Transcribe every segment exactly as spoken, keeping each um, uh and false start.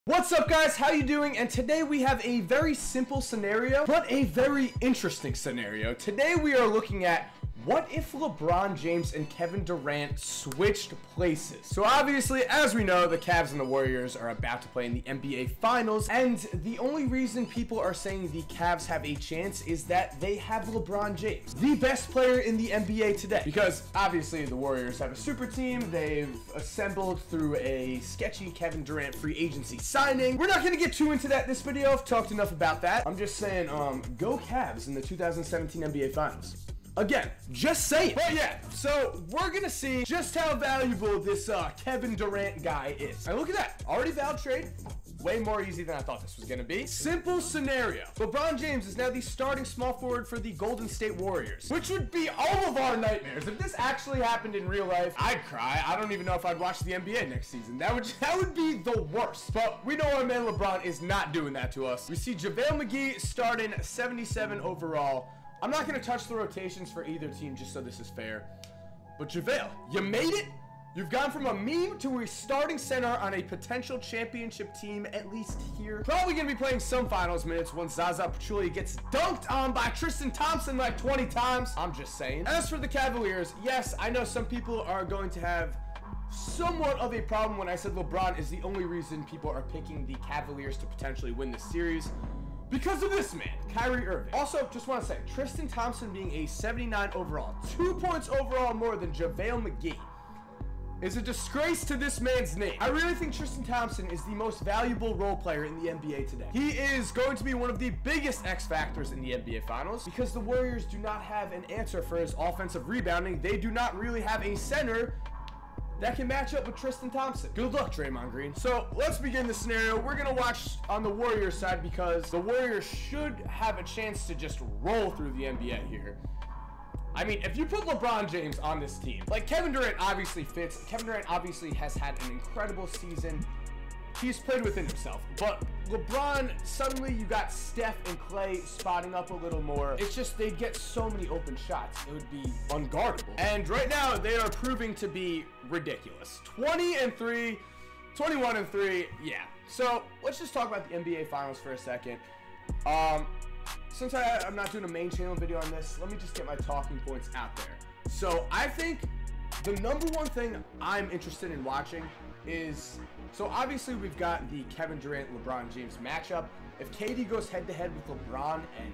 What's up, guys? How you doing? And today we have a very simple scenario, but a very interesting scenario. Today we are looking at what if LeBron James and Kevin Durant switched places? So obviously, as we know, the Cavs and the Warriors are about to play in the N B A Finals, and the only reason people are saying the Cavs have a chance is that they have LeBron James, the best player in the N B A today. Because obviously the Warriors have a super team. They've assembled through a sketchy Kevin Durant free agency signing. We're not going to get too into that this video. I've talked enough about that. I'm just saying, um, go Cavs in the two thousand seventeen N B A Finals. Again, just saying. But yeah, so we're gonna see just how valuable this uh, Kevin Durant guy is. And look at that, already valid trade. Way more easy than I thought this was gonna be. Simple scenario. LeBron James is now the starting small forward for the Golden State Warriors, which would be all of our nightmares. If this actually happened in real life, I'd cry. I don't even know if I'd watch the N B A next season. That would that would be the worst. But we know our man LeBron is not doing that to us. We see JaVale McGee starting seventy-seven overall. I'm not going to touch the rotations for either team just so this is fair. But JaVale, you made it. You've gone from a meme to a starting center on a potential championship team, at least here. Probably going to be playing some finals minutes once Zaza Pachulia gets dunked on by Tristan Thompson like twenty times. I'm just saying. As for the Cavaliers, yes, I know some people are going to have somewhat of a problem when I said LeBron is the only reason people are picking the Cavaliers to potentially win this series. Because of this man, Kyrie Irving. Also, just want to say, Tristan Thompson being a seventy-nine overall, two points overall more than JaVale McGee, is a disgrace to this man's name. I really think Tristan Thompson is the most valuable role player in the N B A today. He is going to be one of the biggest X factors in the N B A Finals because the Warriors do not have an answer for his offensive rebounding. They do not really have a center that can match up with Tristan Thompson. Good luck, Draymond Green. So let's begin the scenario. We're gonna watch on the Warriors side because the Warriors should have a chance to just roll through the N B A here. I mean, if you put LeBron James on this team, like Kevin Durant obviously fits. Kevin Durant obviously has had an incredible season. He's played within himself, but LeBron, suddenly you got Steph and Clay spotting up a little more. It's just they'd get so many open shots. It would be unguardable. And right now they are proving to be ridiculous. twenty and three, twenty-one and three. Yeah. So let's just talk about the N B A Finals for a second. Um, since I, I'm not doing a main channel video on this, let me just get my talking points out there. So I think the number one thing I'm interested in watching is, so obviously we've got the Kevin Durant LeBron James matchup. If K D goes head to head with LeBron, and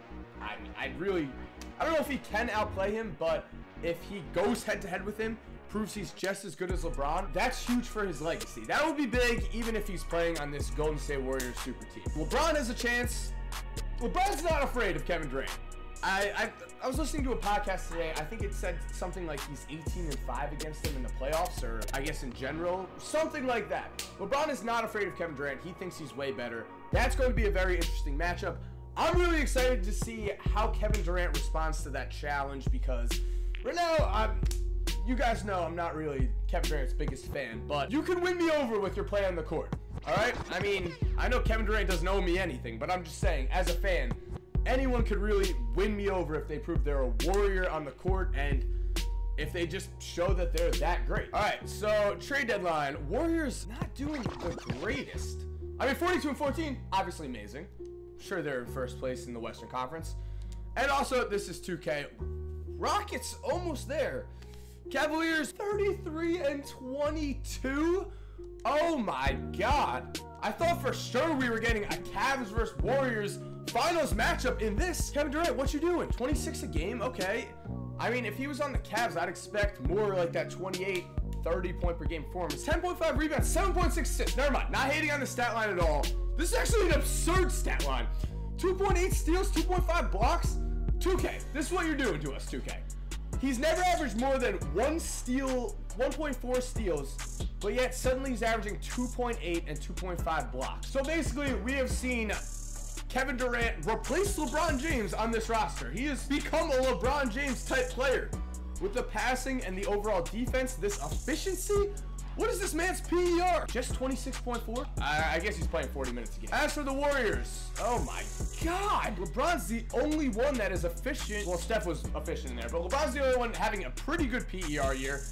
I mean, I really, I don't know if he can outplay him, but if he goes head to head with him, proves he's just as good as LeBron, that's huge for his legacy. That would be big even if he's playing on this Golden State Warriors super team. LeBron has a chance. LeBron's not afraid of Kevin Durant. I, I I was listening to a podcast today. I think it said something like he's eighteen and five against him in the playoffs, or I guess in general, something like that. LeBron is not afraid of Kevin Durant. He thinks he's way better. That's going to be a very interesting matchup. I'm really excited to see how Kevin Durant responds to that challenge because right now, I'm, you guys know I'm not really Kevin Durant's biggest fan, but you can win me over with your play on the court. All right? I mean, I know Kevin Durant doesn't owe me anything, but I'm just saying, as a fan, anyone could really win me over if they prove they're a warrior on the court and if they just show that they're that great. All right, so trade deadline. Warriors not doing the greatest. I mean, forty-two and fourteen, obviously amazing. Sure, they're in first place in the Western Conference. And also, this is two K. Rockets almost there. Cavaliers thirty-three and twenty-two. Oh my God. I thought for sure we were getting a Cavs versus Warriors Finals matchup in this. Kevin Durant, what you doing? twenty-six a game? Okay. I mean, if he was on the Cavs, I'd expect more like that twenty-eight, thirty point per game performance. ten point five rebounds, seven point six assists. Never mind. Not hating on the stat line at all. This is actually an absurd stat line. two point eight steals, two point five blocks. two K. This is what you're doing to us, two K. He's never averaged more than one steal, one point four steals, but yet suddenly he's averaging two point eight and two point five blocks. So basically, we have seen Kevin Durant replace LeBron James on this roster. He has become a LeBron James type player. With the passing and the overall defense, this efficiency, what is this man's P E R? Just twenty-six point four? I, I guess he's playing forty minutes a game. As for the Warriors, oh my God. LeBron's the only one that is efficient. Well, Steph was efficient in there, but LeBron's the only one having a pretty good P E R year.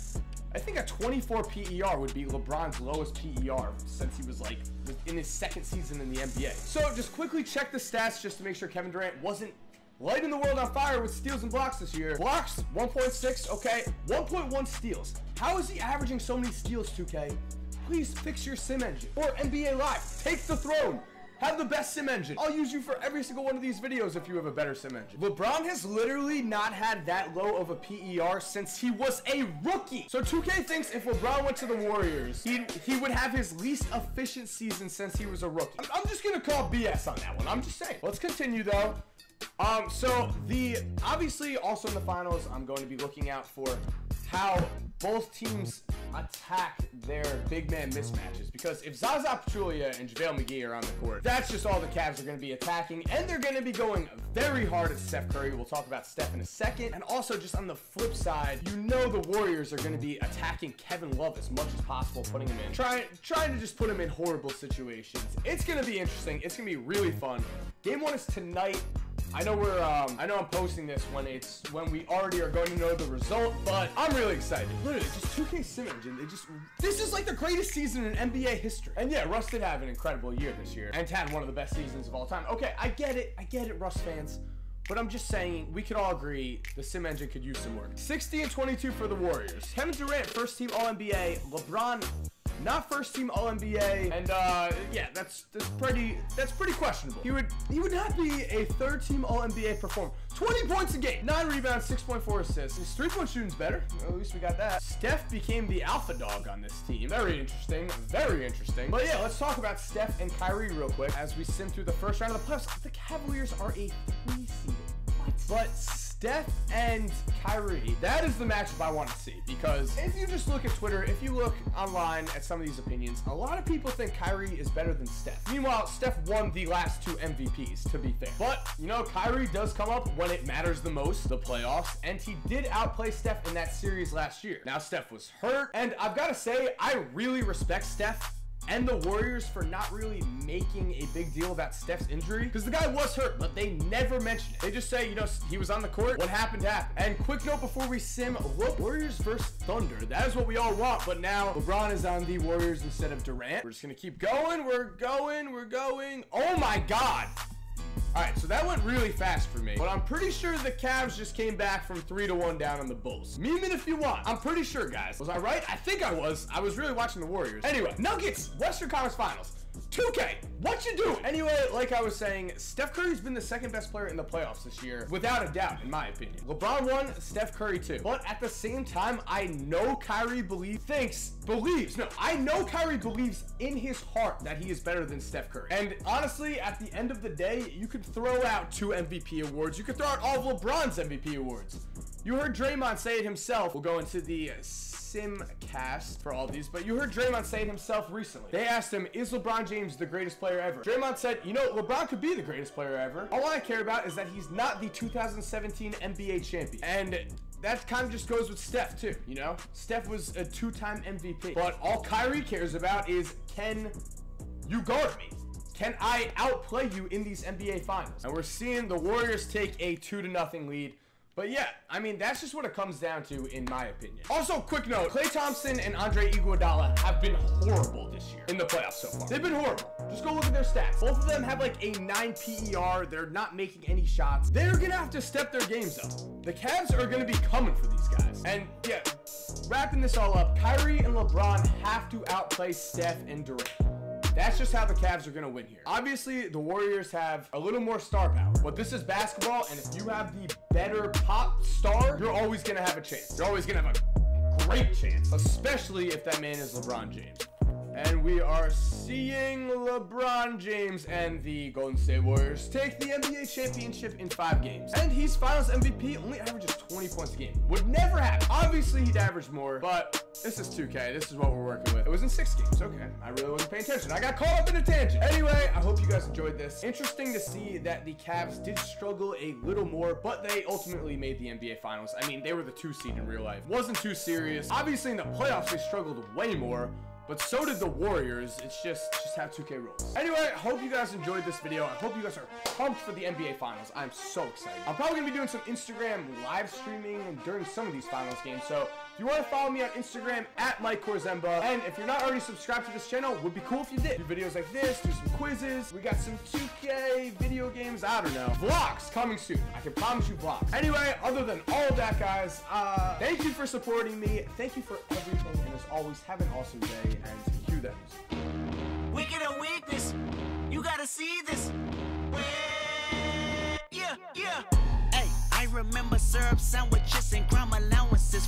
I think a twenty-four P E R would be LeBron's lowest P E R since he was like in his second season in the N B A. So just quickly check the stats just to make sure Kevin Durant wasn't lighting the world on fire with steals and blocks this year. Blocks, one point six, okay. one point one steals. How is he averaging so many steals, two K? Please fix your sim engine. Or N B A Live, take the throne. Have the best sim engine. I'll use you for every single one of these videos if you have a better sim engine. LeBron has literally not had that low of a P E R since he was a rookie. So two K thinks if LeBron went to the Warriors, he he would have his least efficient season since he was a rookie. I'm, I'm just gonna call B S on that one. I'm just saying. Let's continue though. Um, so the obviously also in the finals, I'm going to be looking out for how both teams attack their big man mismatches, because if Zaza Pachulia and JaVale McGee are on the court, that's just all the Cavs are going to be attacking, and they're going to be going very hard at Steph Curry. We'll talk about Steph in a second. And also just on the flip side, you know the Warriors are going to be attacking Kevin Love as much as possible, putting him in, trying trying to just put him in horrible situations. It's going to be interesting. It's going to be really fun. Game one is tonight. I know we're, um, I know I'm posting this when it's, when we already are going to know the result, but I'm really excited. Literally, just two K sim engine, they just, this is like the greatest season in N B A history. And yeah, Russ did have an incredible year this year, and had one of the best seasons of all time. Okay, I get it, I get it, Russ fans. But I'm just saying, we could all agree the sim engine could use some work. sixty and twenty-two for the Warriors. Kevin Durant, first team All N B A. LeBron, not first team All N B A, and uh, yeah, that's that's pretty that's pretty questionable. He would he would not be a third team All N B A performer. twenty points a game, nine rebounds, six point four assists. His three point shooting's better. At least we got that. Steph became the alpha dog on this team. Very interesting, very interesting. But yeah, let's talk about Steph and Kyrie real quick as we sim through the first round of the playoffs. The Cavaliers are a three seed. What? But Steph and Kyrie, that is the matchup I want to see, because if you just look at Twitter, if you look online at some of these opinions, a lot of people think Kyrie is better than Steph. Meanwhile, Steph won the last two M V Ps, to be fair. But, you know, Kyrie does come up when it matters the most, the playoffs, and he did outplay Steph in that series last year. Now, Steph was hurt, and I've got to say, I really respect Steph and the Warriors for not really making a big deal about Steph's injury, because the guy was hurt, but they never mentioned it. They just say, you know, he was on the court, what happened happened. And quick note before we sim, look, Warriors versus Thunder. That is what we all want, but now LeBron is on the Warriors instead of Durant. We're just gonna keep going, we're going, we're going. Oh my God. All right, so that went really fast for me, but I'm pretty sure the Cavs just came back from three to one down on the Bulls. Meme it if you want. I'm pretty sure, guys. Was I right? I think I was. I was really watching the Warriors. Anyway, Nuggets, Western Conference Finals. two K, what you doing? Anyway, like I was saying, Steph Curry's been the second best player in the playoffs this year, without a doubt, in my opinion. LeBron won, Steph Curry too. But at the same time, I know Kyrie believes, thinks, believes, no, I know Kyrie believes in his heart that he is better than Steph Curry. And honestly, at the end of the day, you could throw out two M V P awards. You could throw out all of LeBron's M V P awards. You heard Draymond say it himself. We'll go into the Simcast for all of these, but you heard Draymond say it himself recently. They asked him, is LeBron James the greatest player ever? Draymond said, you know, LeBron could be the greatest player ever. All I care about is that he's not the two thousand seventeen N B A champion. And that kind of just goes with Steph too, you know? Steph was a two-time M V P. But all Kyrie cares about is, can you guard me? Can I outplay you in these N B A finals? And we're seeing the Warriors take a two to nothing lead. But yeah, I mean, that's just what it comes down to, in my opinion. Also, quick note, Klay Thompson and Andre Iguodala have been horrible this year in the playoffs so far. They've been horrible. Just go look at their stats. Both of them have like a nine P E R. They're not making any shots. They're gonna have to step their games up. The Cavs are gonna be coming for these guys. And yeah, wrapping this all up, Kyrie and LeBron have to outplay Steph and Durant. That's just how the Cavs are going to win here. Obviously, the Warriors have a little more star power, but this is basketball, and if you have the better pop star, you're always going to have a chance. You're always going to have a great chance, especially if that man is LeBron James. And we are seeing LeBron James and the Golden State Warriors take the N B A championship in five games. And he's Finals M V P, only averages twenty points a game. Would never happen. Obviously, he'd average more, but this is two K. This is what we're working with. It was in six games. Okay, I really wasn't paying attention. I got caught up in a tangent. Anyway, I hope you guys enjoyed this. Interesting to see that the Cavs did struggle a little more, but they ultimately made the N B A Finals. I mean, they were the two seed in real life. Wasn't too serious. Obviously, in the playoffs, they struggled way more. But so did the Warriors. It's just, just how two K rolls. Anyway, I hope you guys enjoyed this video. I hope you guys are pumped for the N B A Finals. I'm so excited. I'm probably going to be doing some Instagram live streaming during some of these finals games. So If you want to follow me on Instagram at Mike Korzemba, and if you're not already subscribed to this channel, it would be cool if you did. Do videos like this, do some quizzes. We got some two K video games, I don't know. Vlogs coming soon. I can promise you vlogs. Anyway, other than all of that, guys, uh, thank you for supporting me. Thank you for everything, and as always, have an awesome day, and cue that music. Wicked or weakness, you gotta see this. Yeah, yeah. Hey, I remember syrup sandwiches and crime allowances.